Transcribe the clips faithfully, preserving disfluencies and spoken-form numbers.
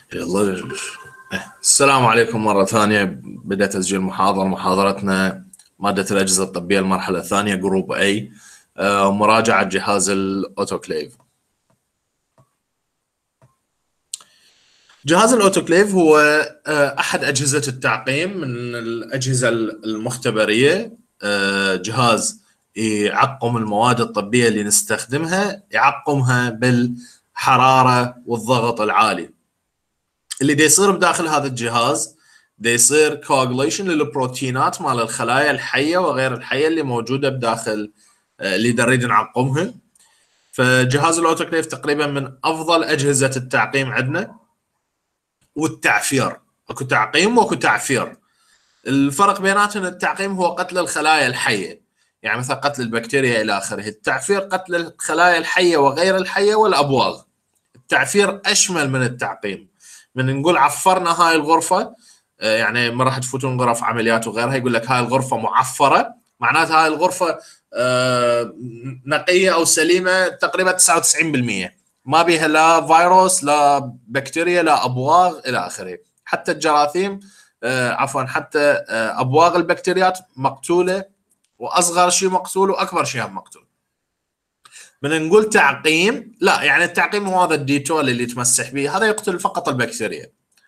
يلا. السلام عليكم مرة ثانية. بدأ تسجيل محاضرة محاضرتنا مادة الأجهزة الطبية المرحلة الثانية جروب A. آه، مراجعة جهاز الأوتوكليف. جهاز الأوتوكليف هو آه، أحد أجهزة التعقيم من الأجهزة المختبرية. آه، جهاز يعقم المواد الطبية اللي نستخدمها، يعقمها بالحرارة والضغط العالي. اللي دا يصير بداخل هذا الجهاز دا يصير كواغوليشن للبروتينات مال الخلايا الحيه وغير الحيه اللي موجوده بداخل اللي نريد نعقمها. فجهاز الاوتوكليف تقريبا من افضل اجهزه التعقيم عندنا. والتعفير، اكو تعقيم واكو تعفير. الفرق بيناتهم التعقيم هو قتل الخلايا الحيه، يعني مثل قتل البكتيريا الى اخره. التعفير قتل الخلايا الحيه وغير الحيه والابواغ. التعفير اشمل من التعقيم. من نقول عفرنا هاي الغرفه، يعني ما راح تفوتون غرف عمليات وغيرها، يقول لك هاي الغرفه معفره، معناتها هاي الغرفه نقيه او سليمه تقريبا تسعة وتسعين بالمئة، ما بيها لا فيروس لا بكتيريا لا ابواغ الى اخره. حتى الجراثيم، عفوا حتى ابواغ البكتيريات مقتوله، واصغر شيء مقتول واكبر شيء مقتول. من نقول تعقيم، لا، يعني التعقيم هو هذا الديتول اللي تمسح به، هذا يقتل فقط البكتيريا.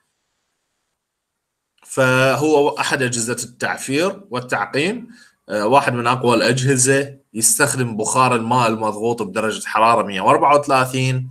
فهو احد اجهزه التعفير والتعقيم. واحد من اقوى الاجهزه، يستخدم بخار الماء المضغوط بدرجه حراره مئة وأربعة وثلاثين.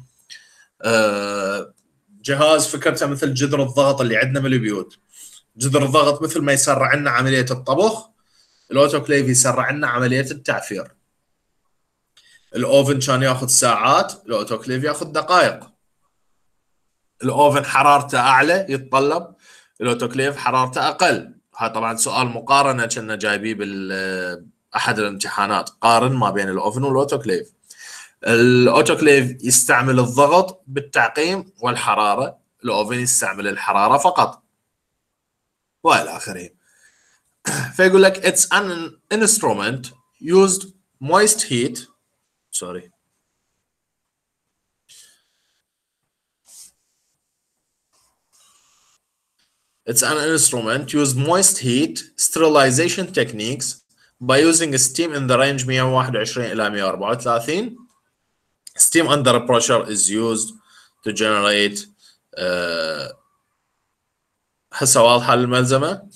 جهاز فكرته مثل جذر الضغط اللي عندنا بالبيوت. جذر الضغط مثل ما يسرع لنا عمليه الطبخ، الاوتوكليف يسرع لنا عمليه التعفير. الاوفن كان ياخذ ساعات، الاوتوكليف ياخذ دقائق. الاوفن حرارته اعلى يتطلب، الاوتوكليف حرارته اقل. هذا طبعا سؤال مقارنه كنا جايبيه باحد الامتحانات، قارن ما بين الاوفن والاوتوكليف. الاوتوكليف يستعمل الضغط بالتعقيم والحراره، الاوفن يستعمل الحراره فقط والى اخره. فيقول لك it's an instrument used moist heat sorry It's an instrument used moist heat sterilization techniques by using steam in the range مئة وواحد وعشرين إلى مئة وأربعة وثلاثين. Steam under pressure is used to generate. uh, هسه واضحة الملزمة؟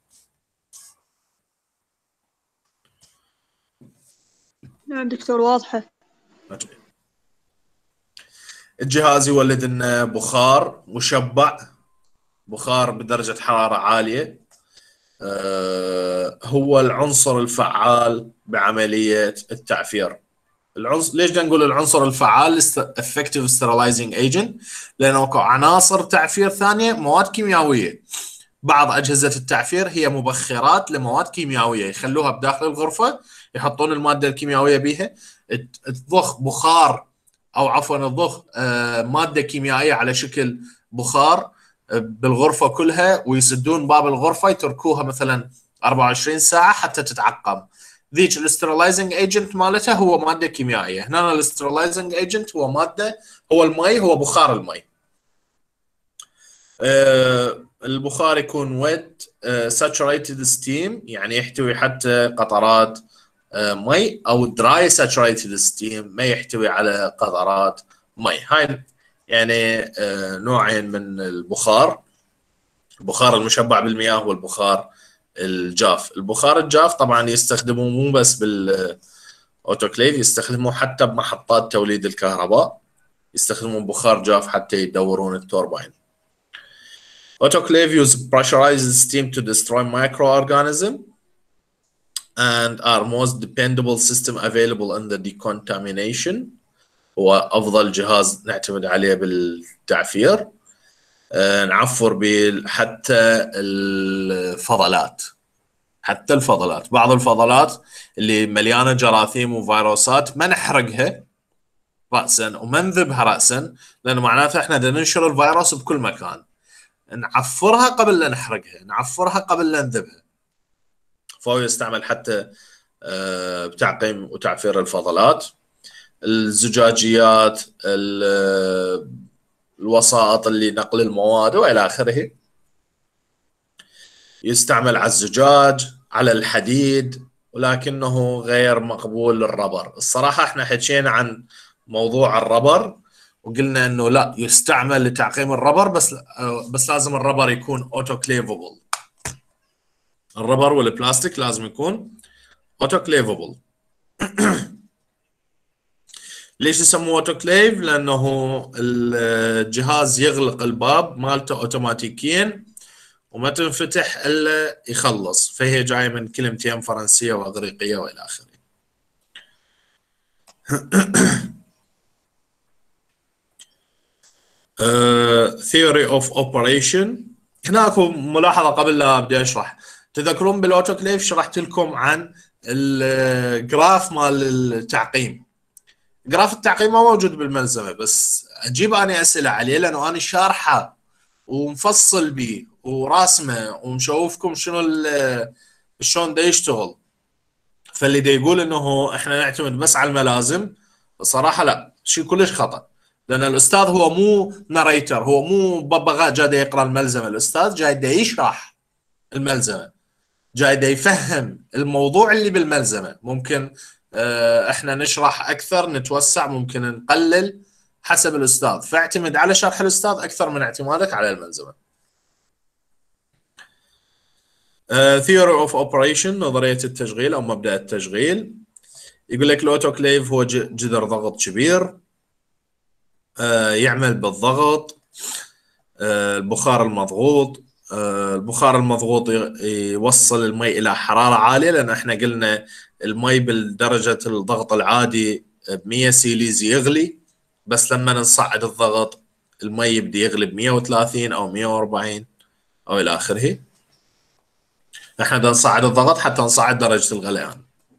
نعم دكتور واضحة. الجهاز يولد لنا بخار مشبع، بخار بدرجة حرارة عالية. هو العنصر الفعال بعملية التعفير. العنصر، ليش نقول العنصر الفعال effective sterilizing agent؟ لأنه اكو عناصر تعفير ثانية، مواد كيميائية. بعض أجهزة التعفير هي مبخرات لمواد كيميائية، يخلوها بداخل الغرفة، يحطون المادة الكيميائية بيها، تضخ بخار أو عفوا تضخ مادة كيميائية على شكل بخار بالغرفة كلها، ويسدون باب الغرفة، يتركوها مثلا أربعة وعشرين ساعة حتى تتعقم. ذيك الاسترلايزنج ايجنت مالتها هو ماده كيميائيه. هنا الاسترلايزنج ايجنت هو ماده، هو المي، هو بخار المي. آه البخار يكون ويت ساتوريتد ستيم، يعني يحتوي حتى قطرات آه مي، او دراي ساتوريتد ستيم، ما يحتوي على قطرات مي. هاي يعني آه نوعين من البخار، البخار المشبع بالمياه والبخار الجاف. البخار الجاف طبعا يستخدموه مو بس بالاوتوكليف، يستخدموه حتى بمحطات توليد الكهرباء، يستخدمون بخار جاف حتى يدورون التوربين. Autoclave use pressurized steam to destroy microorganisms and are most dependable system available under decontamination. هو أفضل جهاز نعتمد عليه بالتعفير. نعفر حتى الفضلات، حتى الفضلات. بعض الفضلات اللي مليانه جراثيم وفيروسات ما نحرقها راسا وما نذبها راسا، لانه معناته احنا بدنا ننشر الفيروس بكل مكان. نعفرها قبل لا نحرقها، نعفرها قبل لا نذبها. فهو يستعمل حتى بتعقيم وتعفير الفضلات. الزجاجيات، الوسائط اللي نقل المواد والى اخره. يستعمل على الزجاج، على الحديد، ولكنه غير مقبول للربر. الصراحة احنا حكينا عن موضوع الربر وقلنا انه لا يستعمل لتعقيم الربر، بس بس لازم الربر يكون اوتوكليفبل. الربر والبلاستيك لازم يكون اوتوكليفبل. ليش يسموه اوتوكليف؟ لانه الجهاز يغلق الباب مالته اوتوماتيكيا وما تنفتح الا يخلص، فهي جايه من كلمتين فرنسيه واغريقيه والى اخره. ثيوري اوف اوبريشن. هنا اكو ملاحظه قبل لا ابدا اشرح. تذكرون بالاوتوكليف شرحت لكم عن الجراف مال التعقيم. جراف التعقيم ما موجود بالملزمه، بس اجيب انا اسئله عليه لانه انا شارحه ومفصل به وراسمه ومشوفكم شنو شلون دا يشتغل. فاللي دا يقول انه احنا نعتمد بس على الملازم، بصراحه لا، شيء كلش خطا. لان الاستاذ هو مو ناريتر، هو مو ببغاء جاي دا يقرا الملزمه، الاستاذ جاي دا يشرح الملزمه، جاي دا يفهم الموضوع اللي بالملزمه. ممكن اه احنا نشرح اكثر، نتوسع، ممكن نقلل حسب الاستاذ، فاعتمد على شرح الاستاذ اكثر من اعتمادك على الملزمه. ثيوري اوف اوبريشن، نظريه التشغيل او مبدا التشغيل. يقول لك الاوتوكليف هو جذر ضغط كبير uh, يعمل بالضغط. uh, البخار المضغوط. uh, البخار المضغوط يوصل المي الى حراره عاليه، لان احنا قلنا المي بالدرجه الضغط العادي ب مية سيليزي يغلي، بس لما نصعد الضغط المي يبدي يغلي ب مية وثلاثين او مية وأربعين او الى اخره. احنا بدنا نصعد الضغط حتى نصعد درجة الغليان.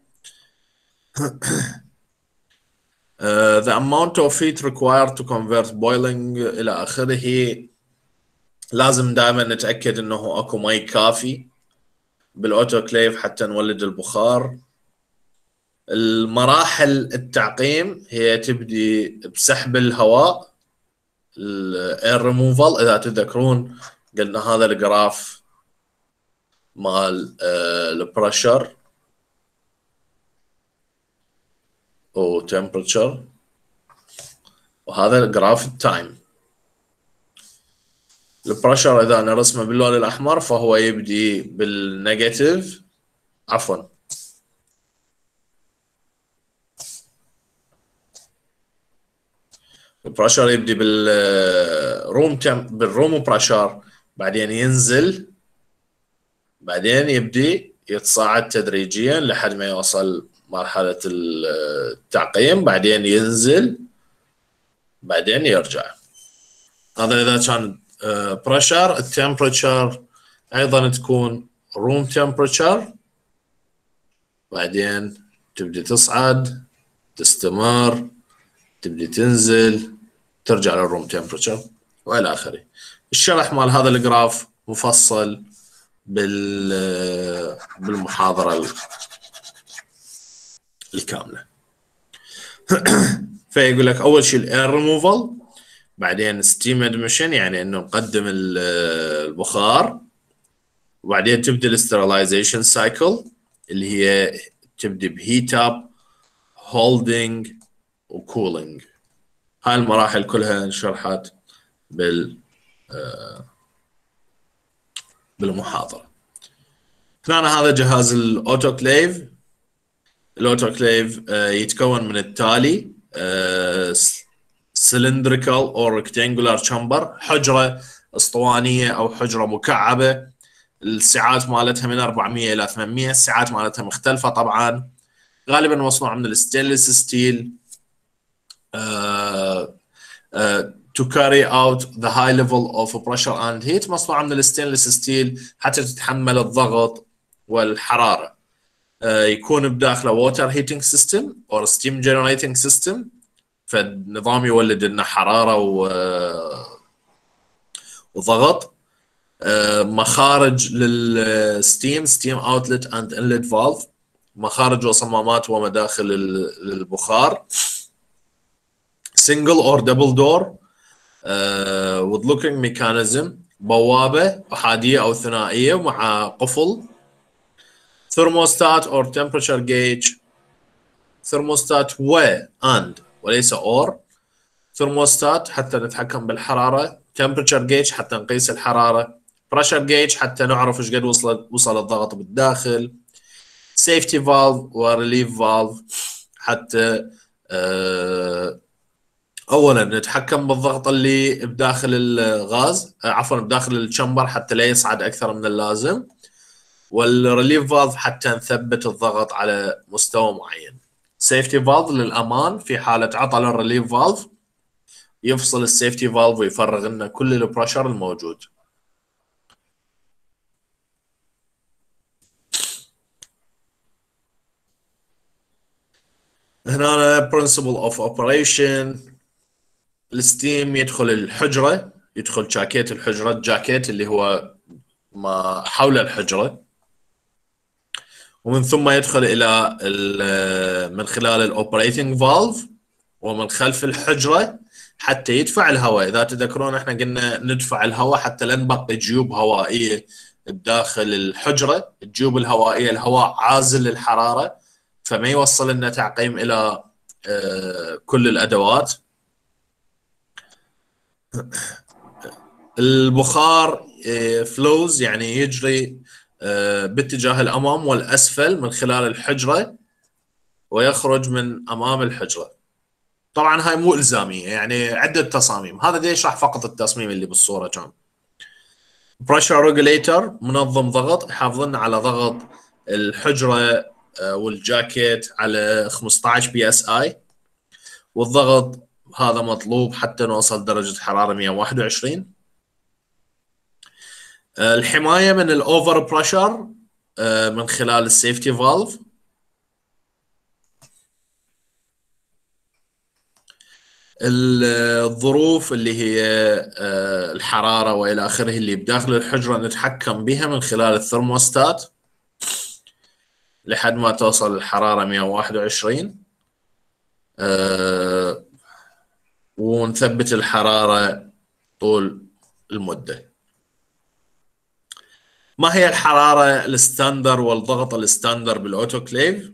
uh, the amount of heat required to convert boiling إلى آخره. لازم دائما نتأكد إنه أكو مي كافي بالأوتوكليف حتى نولد البخار. المراحل التعقيم هي تبدي بسحب الهواء، الاير ريموفال. إذا تذكرون قلنا هذا الجراف مال البريشر و temperature، وهذا الجراف التايم. البريشر اذا انا رسمه باللون الاحمر فهو يبدي بالنيجاتيف، عفوا البريشر يبدي بالروم تم بالروم بريشر، بعدين ينزل، بعدين يبدي يتصاعد تدريجيا لحد ما يوصل مرحلة التعقيم، بعدين ينزل، بعدين يرجع. هذا إذا كان بريشر. التمبرتشر أيضا تكون روم تمبرتشر، بعدين تبدي تصعد، تستمر، تبدي تنزل، ترجع للروم تمبرتشر وإلى آخره. الشرح مال هذا الجراف مفصل بال بالمحاضرة الكاملة. فيقول لك أول شيء الاير ريموفال، بعدين ستيم ادمشن يعني إنه نقدم البخار، وبعدين تبدأ الاسترلايزيشن سايكل اللي هي تبدأ بهيت اب، هولدنج، وكولينج. هاي المراحل كلها انشرحت بال بالمحاضرة. هنا هذا جهاز الأوتوكليف. الأوتوكليف يتكون من التالي: cylindrical or rectangular chamber، حجرة اسطوانية أو حجرة مكعبة. السعات مالتها من أربعمية إلى ثمانمية، السعات مالتها مختلفة طبعا، غالبا مصنوعة من الستينلس ستيل. to carry out the high level of pressure and heat، مصنوعة من الستينلس ستيل حتى تتحمل الضغط والحرارة. uh, يكون بداخله water heating system or steam generating system، فالنظام يولد لنا حرارة و... وضغط. uh, مخارج للستيم، steam outlet and inlet valve، مخارج وصمامات ومداخل للبخار. single or double door، uh, with looking mechanism بوابة أحادية أو ثنائية مع قفل. thermostat or temperature gauge. thermostat و and وليس or. thermostat حتى نتحكم بالحرارة. temperature gauge حتى نقيس الحرارة. pressure gauge حتى نعرف ايش قد وصل وصل الضغط بالداخل. safety valve و relief valve حتى أه اولا نتحكم بالضغط اللي بداخل الغاز، عفوا بداخل الشمبر حتى لا يصعد اكثر من اللازم. والريليف فالف حتى نثبت الضغط على مستوى معين. سيفتي فالف للامان، في حاله عطل الريليف فالف يفصل السيفتي فالف ويفرغ لنا كل البريشر الموجود. هنا principle of operation. الستيم يدخل الحجره، يدخل جاكيت الحجره، الجاكيت اللي هو ما حول الحجره، ومن ثم يدخل الى من خلال الاوبريتنج فالف ومن خلف الحجره حتى يدفع الهواء. اذا تذكرون احنا قلنا ندفع الهواء حتى لا نبقي جيوب هوائيه بداخل الحجره. الجيوب الهوائيه الهواء عازل للحراره فما يوصل لنا تعقيم الى كل الادوات. البخار فلوز يعني يجري باتجاه الامام والاسفل من خلال الحجره ويخرج من امام الحجره. طبعا هاي مو الزاميه، يعني عده تصاميم، هذا دي يشرح فقط التصميم اللي بالصوره كان. بريشر ريجوليتر منظم ضغط، يحافظ لنا على ضغط الحجره والجاكيت على خمسة عشر بي اس اي، والضغط هذا مطلوب حتى نوصل درجه حراره مئة وواحد وعشرين. الحمايه من الاوفر بريشر من خلال السيفتي فالف. الظروف اللي هي الحراره والى اخره اللي بداخل الحجره نتحكم بها من خلال الثرموستات لحد ما توصل الحراره مئة وواحد وعشرين، ونثبت الحراره طول المده. ما هي الحراره الستاندر والضغط الستاندر بالاوتوكليف؟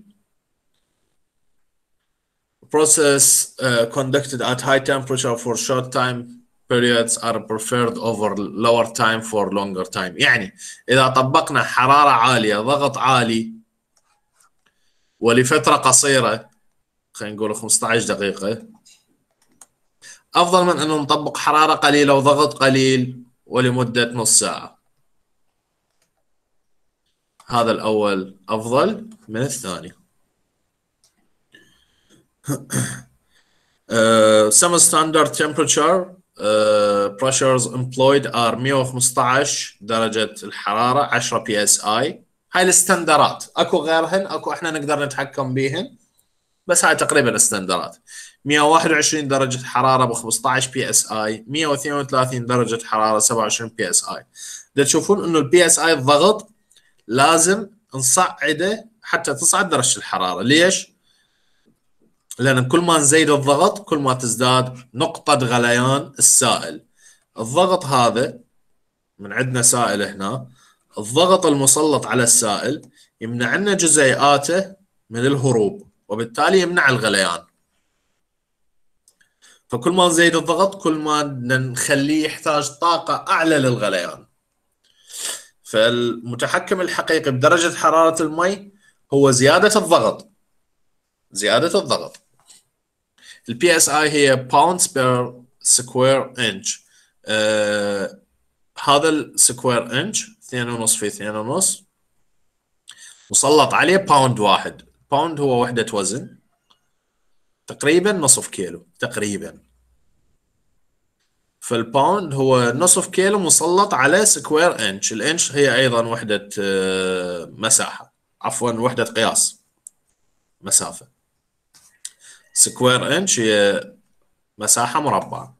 Process uh, conducted at high temperature for short time periods are preferred over lower time for longer time. يعني إذا طبقنا حرارة عالية ضغط عالي ولفترة قصيرة، خلينا نقول خمسة عشر دقيقة، أفضل من أنه نطبق حرارة قليلة وضغط قليل ولمدة نص ساعة. هذا الأول أفضل من الثاني. Uh, some standard temperature uh, pressures employed are مئة وخمسة عشر درجة الحرارة عشرة بي اس اي. هاي الستاندرات، اكو غيرهن، اكو احنا نقدر نتحكم بيهن، بس هاي تقريبا الستاندرات. مئة وواحد وعشرين درجة حرارة ب خمسة عشر بي اس اي، مئة واثنين وثلاثين درجة حرارة سبعة وعشرين بي اس اي. دا تشوفون انه البي اس اي الضغط لازم نصعده حتى تصعد درجة الحرارة. ليش؟ لأن كل ما نزيد الضغط كل ما تزداد نقطة غليان السائل. الضغط هذا من عندنا سائل هنا، الضغط المسلط على السائل يمنع لنا جزيئاته من الهروب وبالتالي يمنع الغليان. فكل ما نزيد الضغط كل ما نخليه يحتاج طاقة أعلى للغليان. فالمتحكم الحقيقي بدرجة حرارة المي هو زيادة الضغط. زيادة الضغط. البي اس اي هي pounds per square inch. آه هذا السكوير انش اثنين ونص في اثنين ونص مسلط عليه باوند واحد. باوند هو وحدة وزن تقريبا نصف كيلو تقريبا. فالباوند هو نصف كيلو مسلط على سكوير انش. الانش هي ايضا وحدة آه مساحة، عفوا وحدة قياس مسافة. سكوير انش هي مساحة مربعة.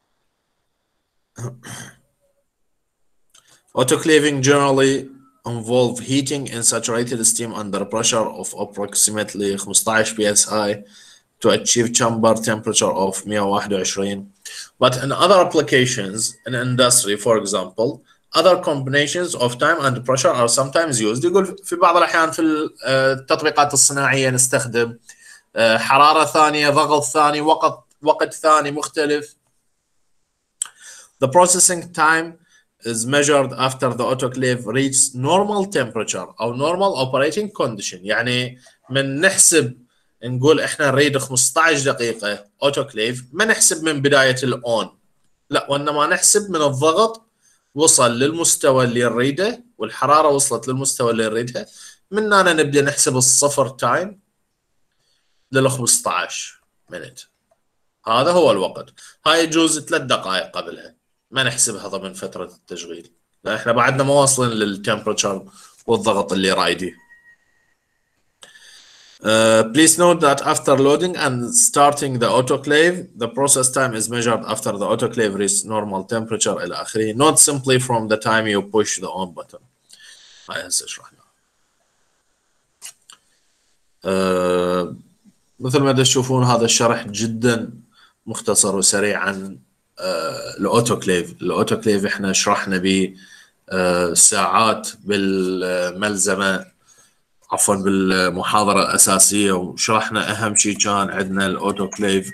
Autoclaving generally involve heating in saturated steam under pressure of approximately خمسة عشر بي اس اي to achieve chamber temperature of مئة وواحد وعشرين. But in other applications in industry, for example, other combinations of time and pressure are sometimes used. يقول في بعض الأحيان في التطبيقات الصناعية نستخدم حرارة ثانية، ضغط ثاني، وقت وقت ثاني مختلف. The processing time is measured after the autoclave reaches normal temperature أو normal operating condition. يعني من نحسب نقول احنا نريد خمسة عشر دقيقة autoclave، ما نحسب من بداية الأون، لا، وإنما نحسب من الضغط وصل للمستوى اللي نريده والحرارة وصلت للمستوى اللي نريدها، من هنا نبدأ نحسب الصفر تايم لل خمسة عشر minute. هذا هو الوقت. هاي يجوز ثلاث دقائق قبلها، ما نحسبها ضمن فترة التشغيل، لا احنا بعدنا ما واصلين للتمبرتشر والضغط اللي رايدي. Uh, please note that after loading and starting the autoclave, the process time is measured after the autoclave reaches normal temperature إلى آخره, not simply from the time you push the on button. هاي هسه شرحنا. uh, مثل ما تشوفون هذا الشرح جدا مختصر وسريع عن uh, الاوتوكليف. الاوتوكليف احنا شرحنا به uh, ساعات بالملزمة، عفوا بالمحاضرة الأساسية، وشرحنا أهم شيء كان عندنا الأوتوكليف.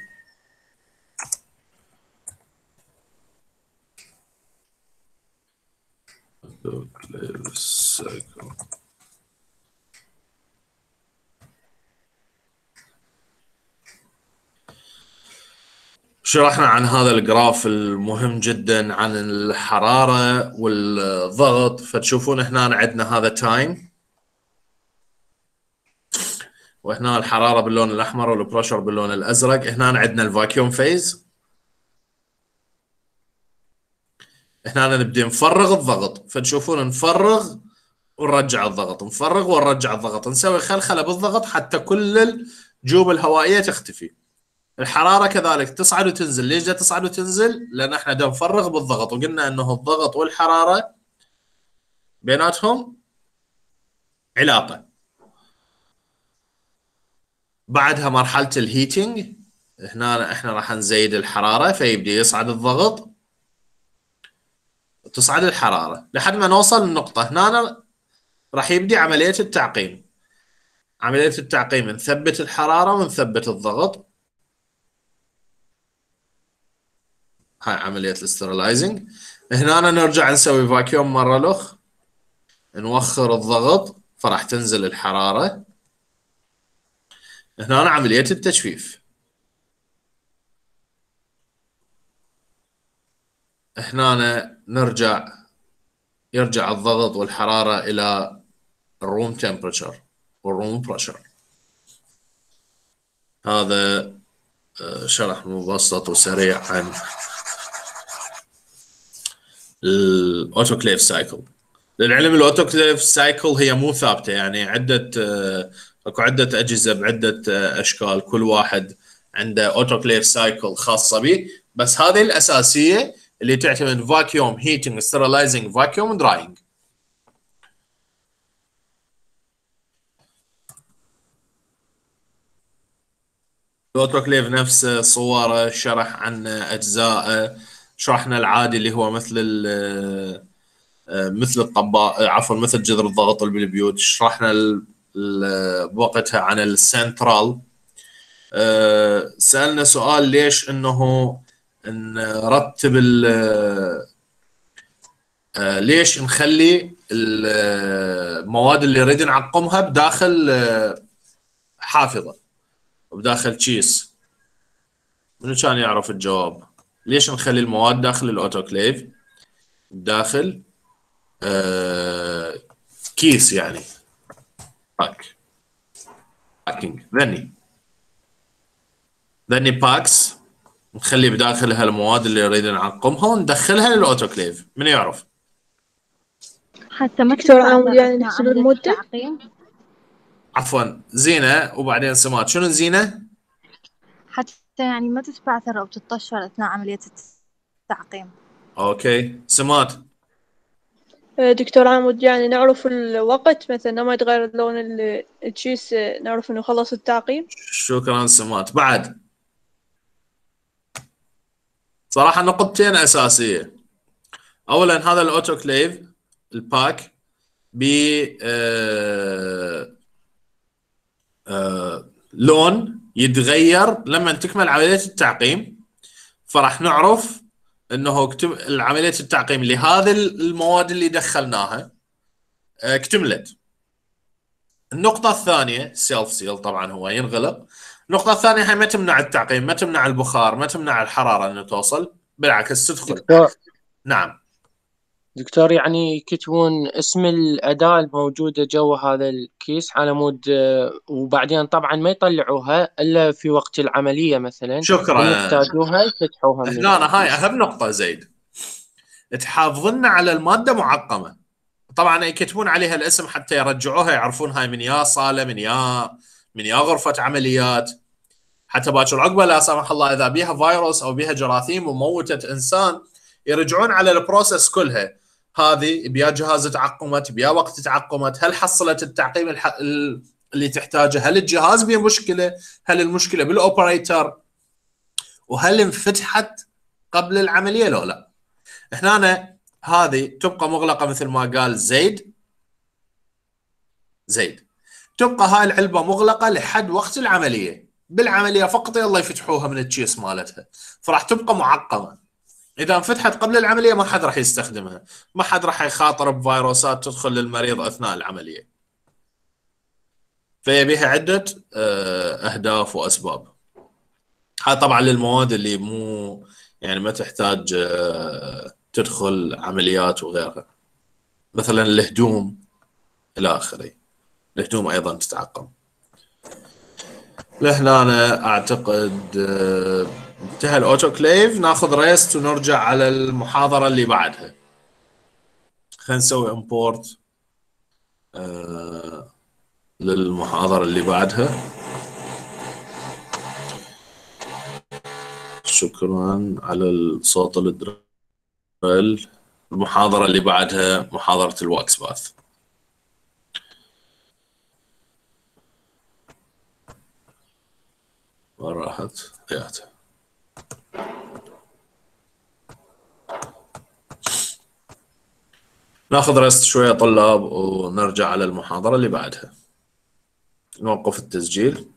شرحنا عن هذا الجراف المهم جدا عن الحرارة والضغط. فتشوفون هنا عندنا هذا تايم، وهنا الحرارة باللون الأحمر والبريشر باللون الأزرق. هنا عندنا الفاكيوم فيز. هنا نبدأ نفرغ الضغط، فتشوفون نفرغ ونرجع الضغط، نفرغ ونرجع الضغط، نسوي خلخلة بالضغط حتى كل الجيوب الهوائية تختفي. الحرارة كذلك تصعد وتنزل. ليش دا تصعد وتنزل؟ لأن احنا دا نفرغ بالضغط، وقلنا أنه الضغط والحرارة بيناتهم علاقة. بعدها مرحلة الهيتنج، هنا احنا راح نزيد الحرارة فيبدأ يصعد الضغط وتصعد الحرارة لحد ما نوصل للنقطة. هنا راح يبدأ عملية التعقيم. عملية التعقيم نثبت الحرارة ونثبت الضغط. هاي عملية الاسترلايزنج. هنا نرجع نسوي فاكيوم مرة الأخ، نوخر الضغط فراح تنزل الحرارة. هنا عملية التجفيف. هنا نرجع يرجع الضغط والحرارة إلى الروم تمبرتشر والروم بريشر. هذا شرح مبسط وسريع عن الاوتوكليف سايكل. للعلم الاوتوكليف سايكل هي مو ثابته، يعني عده اكو عده اجهزه بعده اشكال، كل واحد عنده اوتوكليف سايكل خاصه به، بس هذه الاساسيه اللي تعتمد فاكيوم هيتنج ستيرلايزنج فاكيوم دراينج. الاوتوكليف نفسه صوره، شرح عن اجزائه، شرحنا العادي اللي هو مثل مثل الطباخ، عفوا مثل جذر الضغط اللي بالبيوت. شرحنا بوقتها عن السنترال. سألنا سؤال ليش انه نرتب ليش نخلي المواد اللي نريد نعقمها بداخل حافظة وبداخل كيس. منو كان يعرف الجواب؟ ليش نخلي المواد داخل الاوتوكليف داخل آه كيس، يعني باك باكينج ذني ذني باكس، نخلي بداخلها المواد اللي نريد نعقمها وندخلها للاوتوكليف. من يعرف؟ حتى ما تكتب يعني نحسب المدة. عفوا زينة وبعدين سمات. شنو زينة؟ حتى يعني ما تتبعثر أو تتطشر أثناء عملية التعقيم. أوكي سمات. دكتور عمود يعني نعرف الوقت مثلا لما يتغير لون التشيس نعرف إنه خلص التعقيم. شكرا سمات. بعد صراحه نقطتين اساسيه. اولا هذا الاوتوكليف الباك ب آه آه لون يتغير لما تكمل عمليه التعقيم، فراح نعرف انه عمليه التعقيم لهذه المواد اللي دخلناها اكتملت. النقطة الثانية سيلف سيل طبعا هو ينغلق. النقطة الثانية هي ما تمنع التعقيم، ما تمنع البخار، ما تمنع الحرارة انه توصل، بالعكس تدخل. دكتور نعم دكتور يعني يكتبون اسم الأداة الموجودة جوا هذا الكيس على مود، وبعدين طبعا ما يطلعوها إلا في وقت العملية مثلا، شكرا. إن يحتاجوها يفتحوها من هنا أنا هاي الكيس. أهم نقطة زيد، تحافظن على المادة معقمة. طبعا يكتبون عليها الاسم حتى يرجعوها يعرفون هاي من يا صالة، من يا من يا غرفة عمليات، حتى باكر عقبه لا سمح الله اذا بيها فيروس او بيها جراثيم وموتت انسان يرجعون على البروسيس كلها. هذه بيا جهاز تعقمت، بيا وقت تعقمت، هل حصلت التعقيم الح... اللي تحتاجه، هل الجهاز بيه مشكله، هل المشكله بالاوبريتر، وهل انفتحت قبل العمليه لو لا. هنا هذه تبقى مغلقه مثل ما قال زيد زيد تبقى هاي العلبه مغلقه لحد وقت العمليه. بالعمليه فقط يلا يفتحوها من التشيس مالتها، فراح تبقى معقمه. اذا انفتحت قبل العمليه ما حد راح يستخدمها، ما حد راح يخاطر بفيروسات تدخل للمريض اثناء العمليه. فهي بها عده اهداف واسباب. هاي طبعا للمواد اللي مو يعني ما تحتاج تدخل عمليات وغيرها، مثلا الهدوم الى اخره. الهدوم ايضا تتعقم. لهنا أنا أعتقد انتهى الأوتوكليف. ناخذ ريست ونرجع على المحاضرة اللي بعدها. خلينا نسوي امبورت آه للمحاضرة اللي بعدها. شكرا على الصوت الدريل. المحاضرة اللي بعدها محاضرة الواكس باث. وين راحت؟ جات. ناخذ رست شوية طلاب ونرجع على المحاضرة اللي بعدها. نوقف التسجيل.